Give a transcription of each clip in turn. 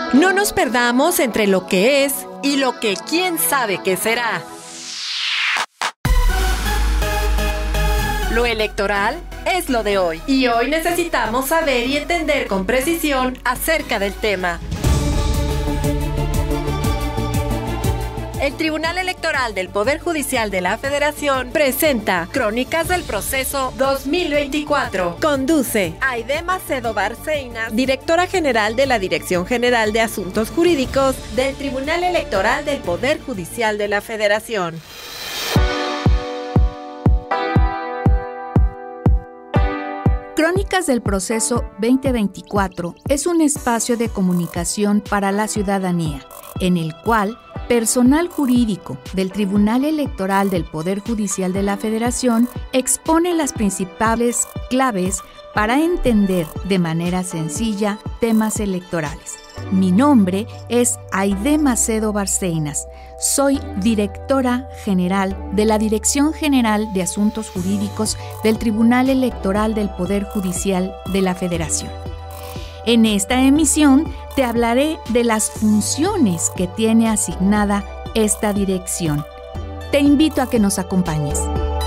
No nos perdamos entre lo que es y lo que quién sabe qué será. Lo electoral es lo de hoy. Y hoy necesitamos saber y entender con precisión acerca del tema. El Tribunal Electoral del Poder Judicial de la Federación presenta Crónicas del Proceso 2024. Conduce Aide Macedo Barceinas, Directora General de la Dirección General de Asuntos Jurídicos del Tribunal Electoral del Poder Judicial de la Federación. Crónicas del Proceso 2024 es un espacio de comunicación para la ciudadanía, en el cual personal jurídico del Tribunal Electoral del Poder Judicial de la Federación expone las principales claves para entender de manera sencilla temas electorales. Mi nombre es Aide Macedo Barceinas. Soy Directora General de la Dirección General de Asuntos Jurídicos del Tribunal Electoral del Poder Judicial de la Federación. En esta emisión te hablaré de las funciones que tiene asignada esta dirección. Te invito a que nos acompañes.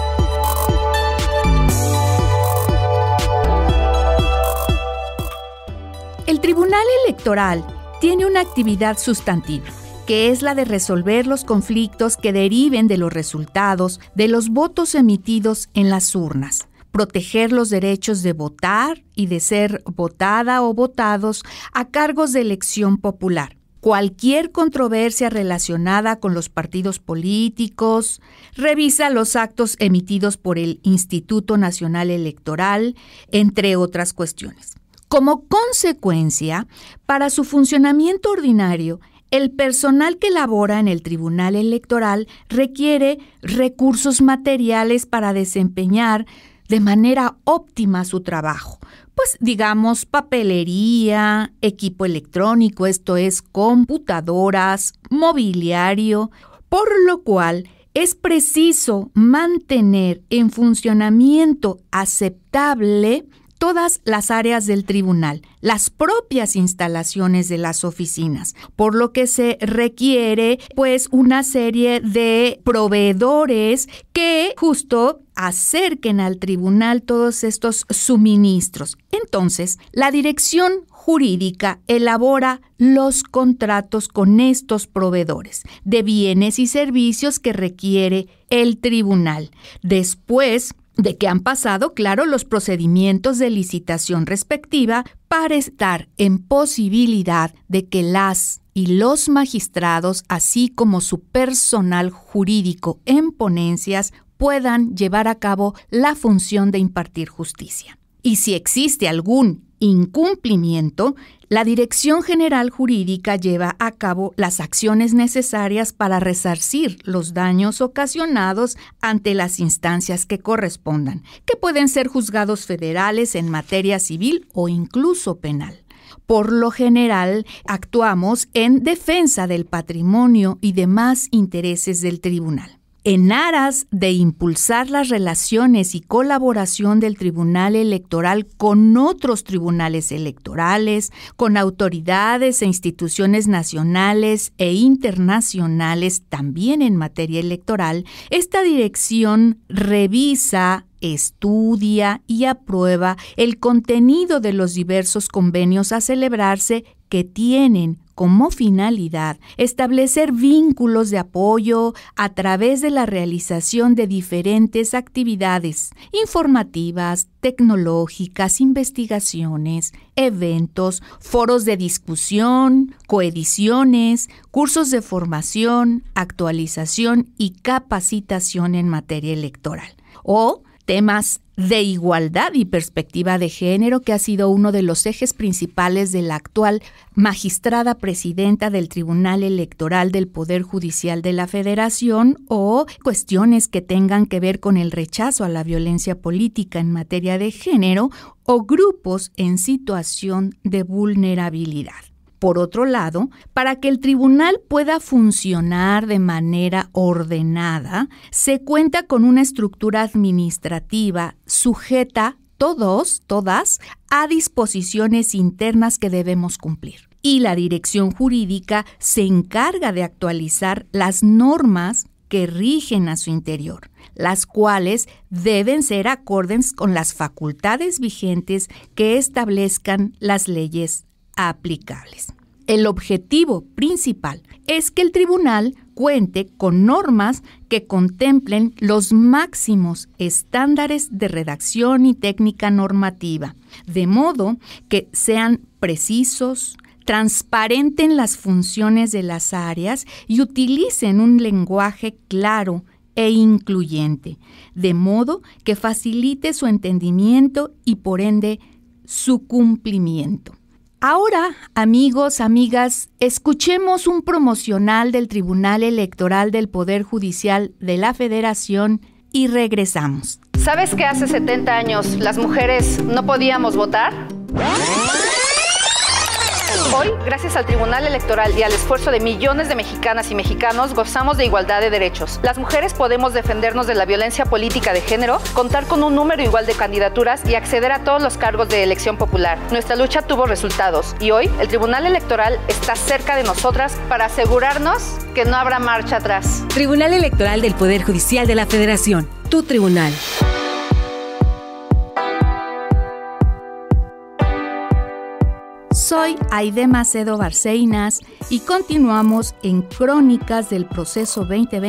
El Tribunal Electoral tiene una actividad sustantiva, que es la de resolver los conflictos que deriven de los resultados de los votos emitidos en las urnas, proteger los derechos de votar y de ser votada o votados a cargos de elección popular. Cualquier controversia relacionada con los partidos políticos, revisa los actos emitidos por el Instituto Nacional Electoral, entre otras cuestiones. Como consecuencia, para su funcionamiento ordinario, el personal que labora en el Tribunal Electoral requiere recursos materiales para desempeñar de manera óptima su trabajo. Pues digamos papelería, equipo electrónico, esto es computadoras, mobiliario, por lo cual es preciso mantener en funcionamiento aceptable todas las áreas del tribunal, las propias instalaciones de las oficinas, por lo que se requiere pues una serie de proveedores que justo acerquen al tribunal todos estos suministros. Entonces, la dirección jurídica elabora los contratos con estos proveedores de bienes y servicios que requiere el tribunal. Después de que han pasado, claro, los procedimientos de licitación respectiva para estar en posibilidad de que las y los magistrados, así como su personal jurídico en ponencias, puedan llevar a cabo la función de impartir justicia. Y si existe algún incumplimiento, la Dirección General Jurídica lleva a cabo las acciones necesarias para resarcir los daños ocasionados ante las instancias que correspondan, que pueden ser juzgados federales en materia civil o incluso penal. Por lo general, actuamos en defensa del patrimonio y demás intereses del tribunal. En aras de impulsar las relaciones y colaboración del Tribunal Electoral con otros tribunales electorales, con autoridades e instituciones nacionales e internacionales también en materia electoral, esta dirección revisa, estudia y aprueba el contenido de los diversos convenios a celebrarse que tienen como finalidad establecer vínculos de apoyo a través de la realización de diferentes actividades informativas, tecnológicas, investigaciones, eventos, foros de discusión, coediciones, cursos de formación, actualización y capacitación en materia electoral. O temas de igualdad y perspectiva de género, que ha sido uno de los ejes principales de la actual magistrada presidenta del Tribunal Electoral del Poder Judicial de la Federación, o cuestiones que tengan que ver con el rechazo a la violencia política en materia de género o grupos en situación de vulnerabilidad. Por otro lado, para que el tribunal pueda funcionar de manera ordenada, se cuenta con una estructura administrativa sujeta todas, a disposiciones internas que debemos cumplir. y la dirección jurídica se encarga de actualizar las normas que rigen a su interior, las cuales deben ser acordes con las facultades vigentes que establezcan las leyes aplicables. El objetivo principal es que el tribunal cuente con normas que contemplen los máximos estándares de redacción y técnica normativa, de modo que sean precisos, transparenten las funciones de las áreas y utilicen un lenguaje claro e incluyente, de modo que facilite su entendimiento y por ende su cumplimiento. Ahora, amigos, amigas, escuchemos un promocional del Tribunal Electoral del Poder Judicial de la Federación y regresamos. ¿Sabes que hace 70 años las mujeres no podíamos votar? Hoy, gracias al Tribunal Electoral y al esfuerzo de millones de mexicanas y mexicanos, gozamos de igualdad de derechos. Las mujeres podemos defendernos de la violencia política de género, contar con un número igual de candidaturas y acceder a todos los cargos de elección popular. Nuestra lucha tuvo resultados y hoy el Tribunal Electoral está cerca de nosotras para asegurarnos que no habrá marcha atrás. Tribunal Electoral del Poder Judicial de la Federación. Tu tribunal. Soy Aide Macedo Barceinas y continuamos en Crónicas del Proceso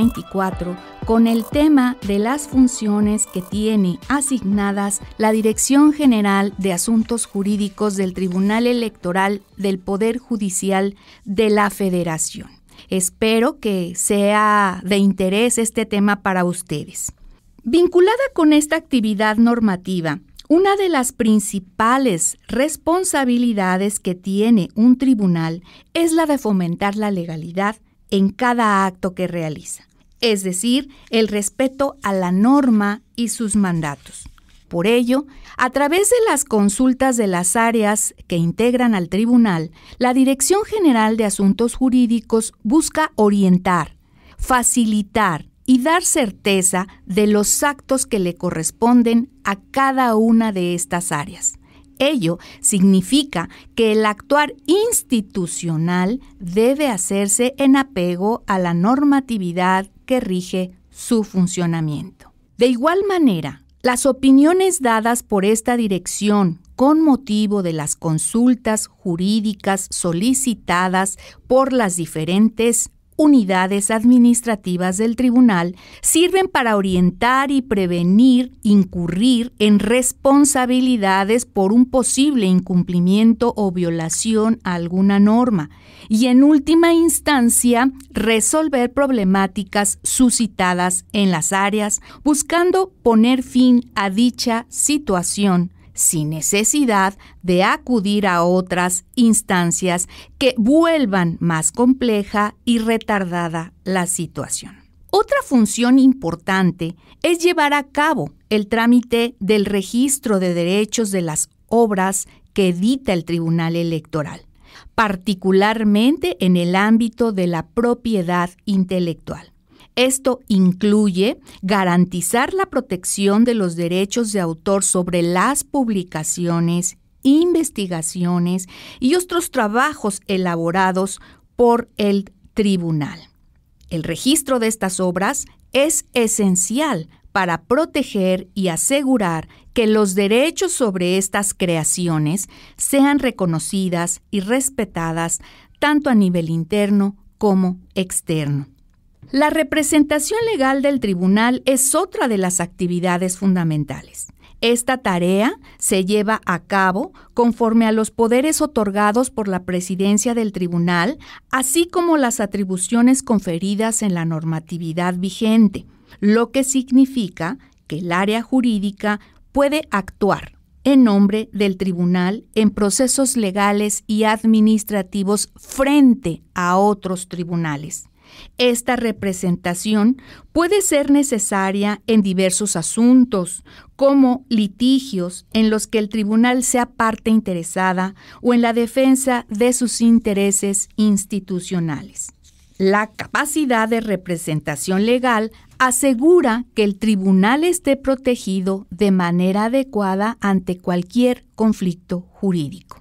2024 con el tema de las funciones que tiene asignadas la Dirección General de Asuntos Jurídicos del Tribunal Electoral del Poder Judicial de la Federación. Espero que sea de interés este tema para ustedes. Vinculada con esta actividad normativa, una de las principales responsabilidades que tiene un tribunal es la de fomentar la legalidad en cada acto que realiza, es decir, el respeto a la norma y sus mandatos. Por ello, a través de las consultas de las áreas que integran al tribunal, la Dirección General de Asuntos Jurídicos busca orientar, facilitar y dar certeza de los actos que le corresponden a cada una de estas áreas. Ello significa que el actuar institucional debe hacerse en apego a la normatividad que rige su funcionamiento. De igual manera, las opiniones dadas por esta dirección con motivo de las consultas jurídicas solicitadas por las diferentes unidades administrativas del tribunal sirven para orientar y prevenir incurrir en responsabilidades por un posible incumplimiento o violación a alguna norma y, en última instancia, resolver problemáticas suscitadas en las áreas, buscando poner fin a dicha situación sin necesidad de acudir a otras instancias que vuelvan más compleja y retardada la situación. Otra función importante es llevar a cabo el trámite del registro de derechos de las obras que edita el Tribunal Electoral, particularmente en el ámbito de la propiedad intelectual. Esto incluye garantizar la protección de los derechos de autor sobre las publicaciones, investigaciones y otros trabajos elaborados por el tribunal. El registro de estas obras es esencial para proteger y asegurar que los derechos sobre estas creaciones sean reconocidas y respetadas tanto a nivel interno como externo. La representación legal del tribunal es otra de las actividades fundamentales. Esta tarea se lleva a cabo conforme a los poderes otorgados por la presidencia del tribunal, así como las atribuciones conferidas en la normatividad vigente, lo que significa que el área jurídica puede actuar en nombre del tribunal en procesos legales y administrativos frente a otros tribunales. Esta representación puede ser necesaria en diversos asuntos, como litigios en los que el tribunal sea parte interesada o en la defensa de sus intereses institucionales. La capacidad de representación legal asegura que el tribunal esté protegido de manera adecuada ante cualquier conflicto jurídico.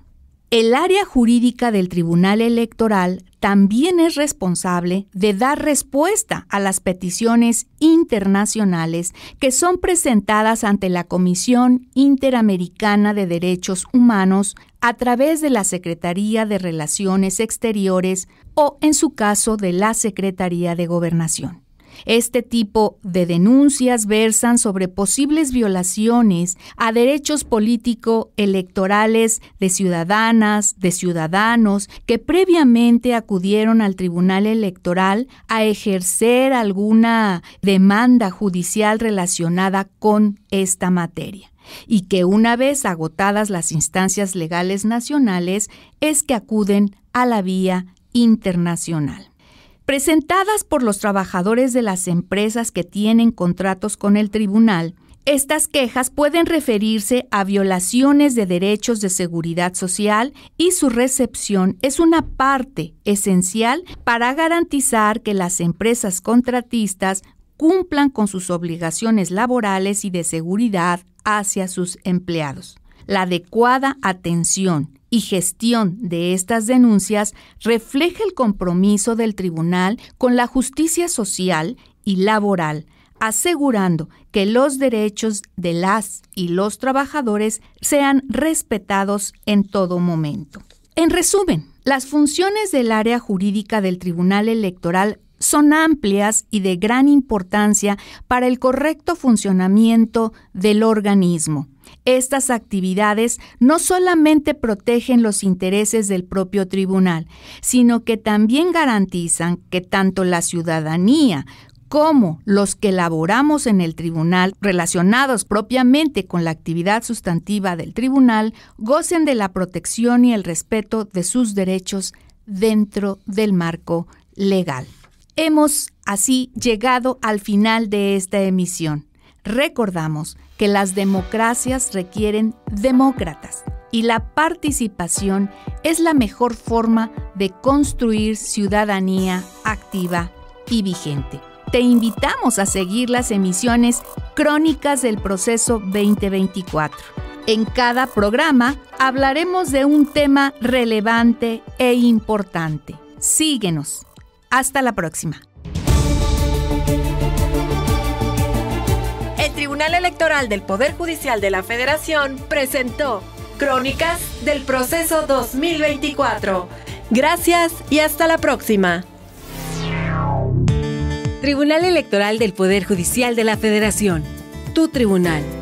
El área jurídica del Tribunal Electoral también es responsable de dar respuesta a las peticiones internacionales que son presentadas ante la Comisión Interamericana de Derechos Humanos a través de la Secretaría de Relaciones Exteriores o, en su caso, de la Secretaría de Gobernación. Este tipo de denuncias versan sobre posibles violaciones a derechos político-electorales de ciudadanas, de ciudadanos que previamente acudieron al Tribunal Electoral a ejercer alguna demanda judicial relacionada con esta materia, y que una vez agotadas las instancias legales nacionales es que acuden a la vía internacional. Presentadas por los trabajadores de las empresas que tienen contratos con el tribunal, estas quejas pueden referirse a violaciones de derechos de seguridad social y su recepción es una parte esencial para garantizar que las empresas contratistas cumplan con sus obligaciones laborales y de seguridad hacia sus empleados. La adecuada atención y gestión de estas denuncias refleja el compromiso del tribunal con la justicia social y laboral, asegurando que los derechos de las y los trabajadores sean respetados en todo momento. En resumen, las funciones del área jurídica del Tribunal Electoral son amplias y de gran importancia para el correcto funcionamiento del organismo. Estas actividades no solamente protegen los intereses del propio tribunal, sino que también garantizan que tanto la ciudadanía como los que laboramos en el tribunal, relacionados propiamente con la actividad sustantiva del tribunal, gocen de la protección y el respeto de sus derechos dentro del marco legal. Hemos así llegado al final de esta emisión. Recordamos que las democracias requieren demócratas y la participación es la mejor forma de construir ciudadanía activa y vigente. Te invitamos a seguir las emisiones Crónicas del Proceso 2024. En cada programa hablaremos de un tema relevante e importante. Síguenos. Hasta la próxima. El Tribunal Electoral del Poder Judicial de la Federación presentó Crónicas del Proceso 2024. Gracias y hasta la próxima. Tribunal Electoral del Poder Judicial de la Federación. Tu tribunal.